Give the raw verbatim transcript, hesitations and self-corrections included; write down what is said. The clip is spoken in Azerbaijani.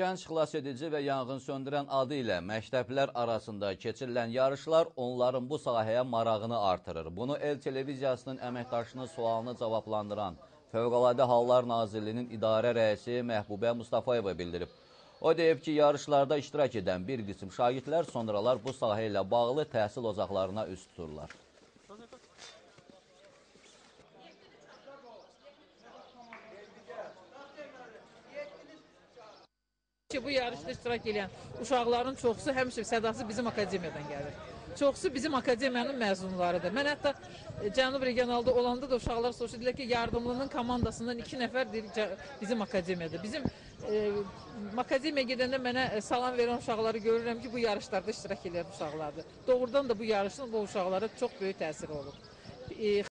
Gənc xilasedici və yanğın söndürən adı ilə məktəblər arasında keçirilən yarışlar onların bu sahəyə marağını artırır. Bunu El televiziyasının əməkdaşının sualını cavablandıran Fövqəladə Hallar Nazirliyinin idarə rəisi Məhbubə Mustafayeva bildirib. O deyib ki, yarışlarda iştirak edən bir qism şagirdlər sonralar bu sahə ilə bağlı təhsil ocaqlarına üst tuturlar. Bu yarışda iştirak edən uşaqların çoxusu həmişə sədası bizim akademiyadan gəlir. Çoxusu bizim akademiyanın məzunlarıdır. Mən hətta Cənub regionalda olanda da uşaqlar soruşdular ki, yardımlının komandasından iki nəfər bizim akademiyadır. Bizim e, akademiyaya gedəndə mənə salam verən uşaqları görürəm ki, bu yarışlarda iştirak edən uşaqlardır. Doğrudan da bu yarışın bu uşaqlara çox böyük təsiri olur. E,